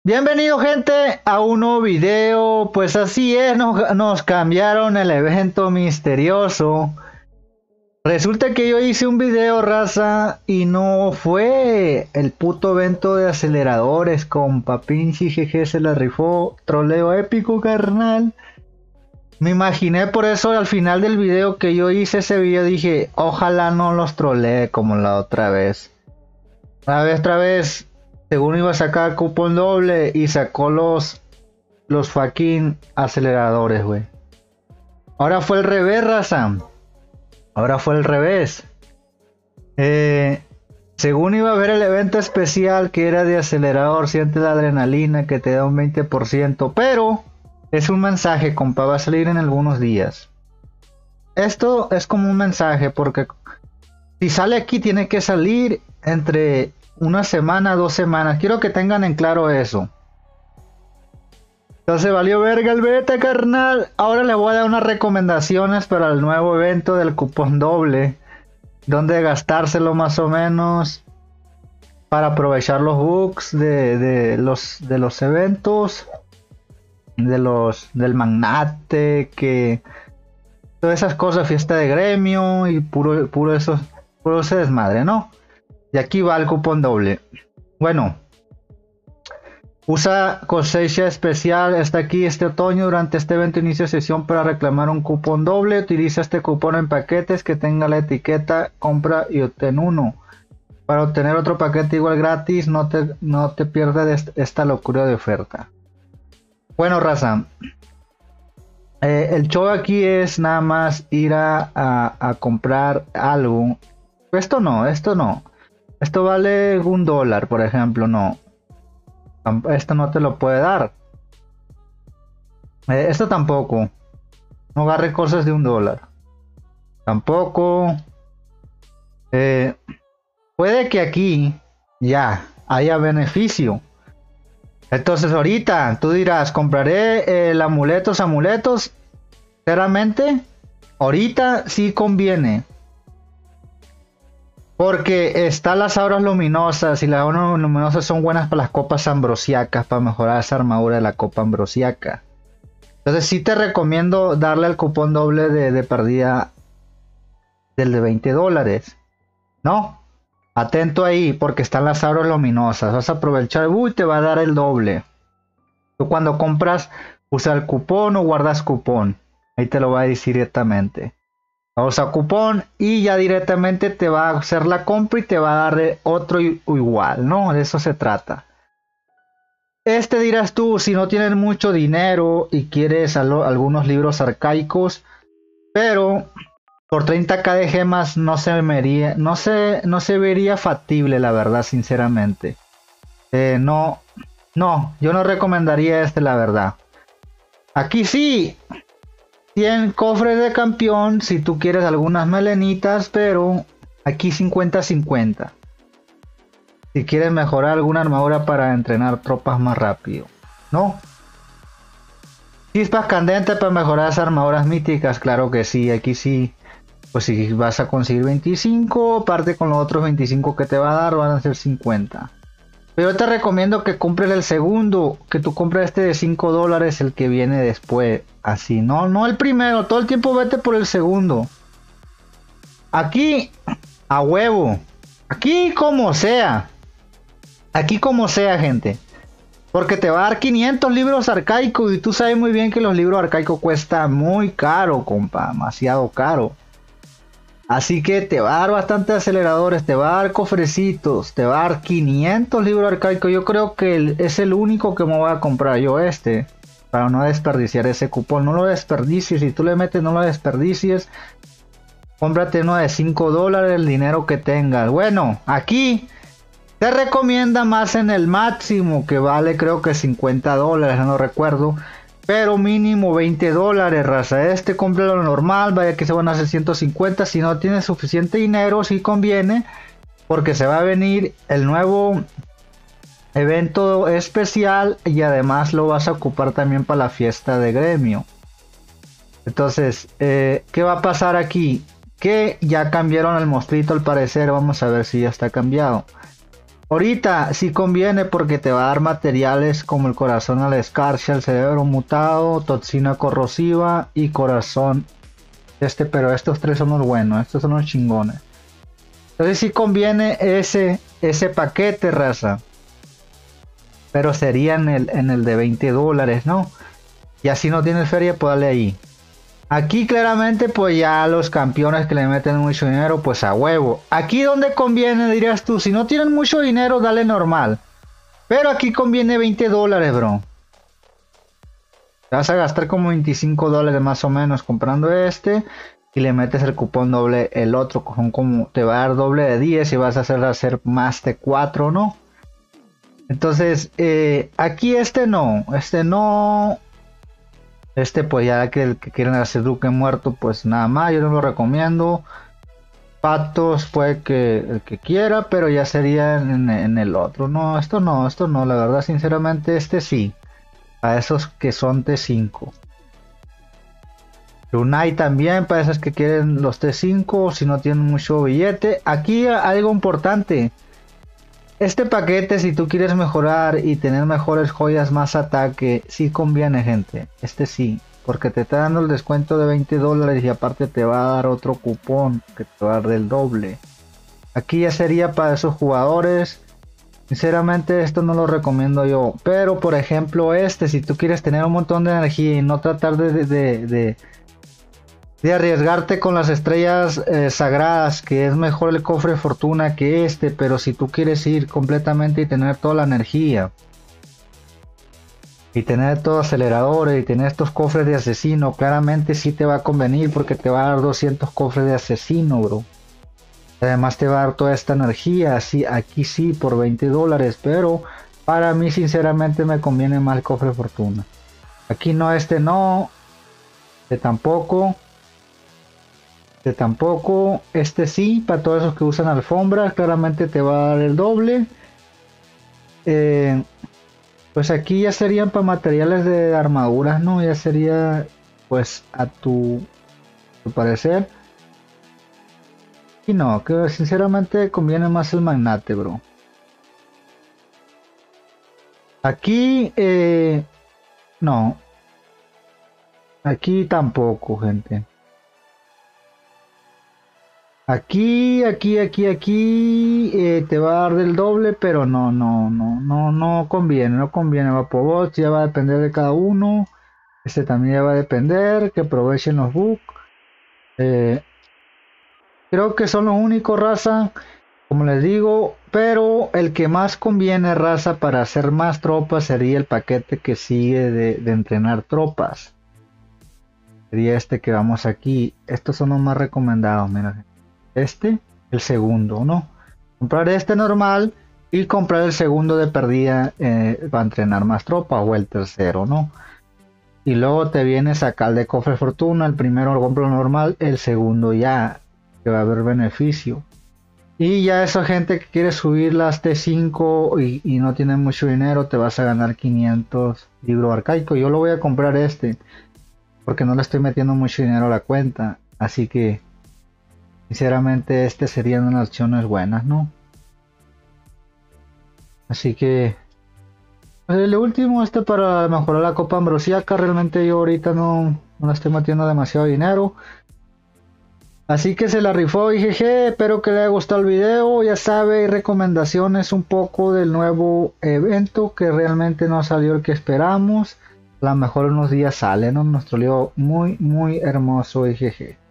Bienvenido gente a un nuevo video. Pues así es, nos cambiaron el evento misterioso. Resulta que yo hice un video, raza, y no fue el puto evento de aceleradores. Compa, pinche GG se la rifó. Troleo épico, carnal. Me imaginé por eso al final del video que yo hice ese video, dije, ojalá no los trolee como la otra vez. Otra vez, según iba a sacar cupón doble y sacó los fucking aceleradores, güey. Ahora fue el revés, raza. Ahora fue el revés. Según iba a haber el evento especial que era de acelerador, siente la adrenalina que te da un 20%, pero es un mensaje, compa, va a salir en algunos días. Esto es como un mensaje porque si sale aquí tiene que salir entre una semana, 2 semanas. Quiero que tengan en claro eso. Entonces valió verga el beta, carnal. Ahora les voy a dar unas recomendaciones para el nuevo evento del cupón doble. Donde gastárselo más o menos para aprovechar los bugs de los eventos. Del magnate, que todas esas cosas, fiesta de gremio y puro ese desmadre, ¿no? Y aquí va el cupón doble. Bueno, usa cosecha especial. Está aquí este otoño. Durante este evento inicia sesión para reclamar un cupón doble. Utiliza este cupón en paquetes que tenga la etiqueta compra y obtén uno. Para obtener otro paquete igual gratis. No te pierdas esta locura de oferta. Bueno, raza. El show aquí es nada más ir a comprar algo. Esto no. Esto vale $1, por ejemplo, no. Esto no te lo puede dar. Esto tampoco. No agarre cosas de $1. Tampoco. Puede que aquí ya haya beneficio. Entonces ahorita tú dirás, compraré el amuletos. Sinceramente, ahorita sí conviene. Porque están las auras luminosas y las auras luminosas son buenas para las copas ambrosiacas, para mejorar esa armadura de la copa ambrosiaca. Entonces sí te recomiendo darle el cupón doble de pérdida del de $20. ¿No? Atento ahí porque están las auras luminosas. Vas a aprovechar, te va a dar el doble. Tú cuando compras, usa el cupón o guardas cupón. Ahí te lo va a decir directamente. Usa cupón y ya directamente te va a hacer la compra y te va a dar otro igual, ¿no? De eso se trata. Dirás tú, si no tienes mucho dinero y quieres algunos libros arcaicos, pero por 30k de gemas no se vería factible, la verdad, sinceramente. No, yo no recomendaría la verdad. Aquí sí, 100 cofres de campeón si tú quieres algunas melenitas, pero aquí 50-50. Si quieres mejorar alguna armadura para entrenar tropas más rápido, ¿no? Chispas candentes para mejorar esas armaduras míticas, claro que sí, aquí sí. Pues si vas a conseguir 25, aparte con los otros 25 que te va a dar, van a ser 50. Pero yo te recomiendo que compres el segundo, que tú compres de $5, el que viene después. Así, no el primero, todo el tiempo vete por el segundo. Aquí, a huevo. Aquí como sea, gente. Porque te va a dar 500 libros arcaicos y tú sabes muy bien que los libros arcaicos cuestan muy caro, compa, demasiado caro. Así que te va a dar bastantes aceleradores, te va a dar cofrecitos, te va a dar 500 libros arcaicos. Yo creo que es el único que me voy a comprar yo para no desperdiciar ese cupón. No lo desperdicies, si tú le metes no lo desperdicies. Cómprate uno de $5, el dinero que tengas. Bueno, aquí te recomienda más en el máximo, que vale creo que $50, no recuerdo. Pero mínimo $20, raza. Compra lo normal, vaya que se van a hacer 150. Si no tienes suficiente dinero, sí conviene. Porque se va a venir el nuevo evento especial. Y además lo vas a ocupar también para la fiesta de gremio. Entonces, ¿qué va a pasar aquí? Que ya cambiaron el monstruito al parecer. Vamos a ver si ya está cambiado. Ahorita sí conviene porque te va a dar materiales como el corazón a la escarcha, el cerebro mutado, toxina corrosiva y corazón. Pero estos tres son los buenos, estos son los chingones. Entonces sí conviene ese paquete, raza. Pero sería en el de $20, ¿no? Y así no tienes feria, pues dale ahí. Aquí claramente pues ya los campeones que le meten mucho dinero, pues a huevo. Aquí donde conviene, dirías tú, si no tienen mucho dinero, dale normal. Pero aquí conviene $20, bro. Te vas a gastar como $25 más o menos comprando este. Y le metes el cupón doble el otro. Como te va a dar doble de 10 y vas a hacer más de 4, ¿no? Entonces, aquí este no. Pues ya que quieren hacer Duque muerto, pues nada más, yo no lo recomiendo. Patos puede que el que quiera, pero ya sería en el otro. No, esto no, la verdad, sinceramente, este sí. A esos que son T5. Lunai también, para esos que quieren los T5, si no tienen mucho billete. Aquí algo importante. Este paquete, si tú quieres mejorar y tener mejores joyas, más ataque, sí conviene, gente. Este sí, porque te está dando el descuento de $20 y aparte te va a dar otro cupón que te va a dar del doble. Aquí ya sería para esos jugadores. Sinceramente esto no lo recomiendo yo. Pero por ejemplo si tú quieres tener un montón de energía y no tratar de arriesgarte con las estrellas sagradas, que es mejor el cofre de fortuna que pero si tú quieres ir completamente y tener toda la energía y tener todo aceleradores y tener estos cofres de asesino, claramente sí te va a convenir porque te va a dar 200 cofres de asesino, bro. Además te va a dar toda esta energía, así aquí sí por $20, pero para mí sinceramente me conviene más el cofre de fortuna. Aquí no, no, tampoco. Tampoco, sí, para todos esos que usan alfombras, claramente te va a dar el doble. Pues aquí ya serían para materiales de armaduras, ¿no? Ya sería, pues, a tu parecer. Y no, que sinceramente conviene más el magnate, bro. Aquí, no. Aquí tampoco, gente. Aquí te va a dar del doble, pero no conviene, Vapobots ya va a depender de cada uno. También ya va a depender, que aprovechen los bugs. Creo que son los únicos, raza, como les digo, pero el que más conviene, raza, para hacer más tropas sería el paquete que sigue de entrenar tropas. Sería que vamos aquí. Estos son los más recomendados, mira. El segundo, ¿no? Comprar normal y comprar el segundo de perdida para entrenar más tropa, o el tercero, ¿no? Y luego te vienes acá al de cofre fortuna, el primero lo compro normal, el segundo ya, que va a haber beneficio. Y ya esa gente que quiere subir las T5 y no tiene mucho dinero, te vas a ganar 500 libro arcaico. Yo lo voy a comprar porque no le estoy metiendo mucho dinero a la cuenta, así que sinceramente serían unas opciones buenas, ¿no? Así que el último para mejorar la copa ambrosiaca. Realmente yo ahorita no le estoy metiendo demasiado dinero, así que se la rifó y jeje. Espero que le haya gustado el video. Ya sabe, recomendaciones un poco del nuevo evento que realmente no salió el que esperamos. A lo mejor unos días sale, ¿no? Nuestro lío muy hermoso y jeje.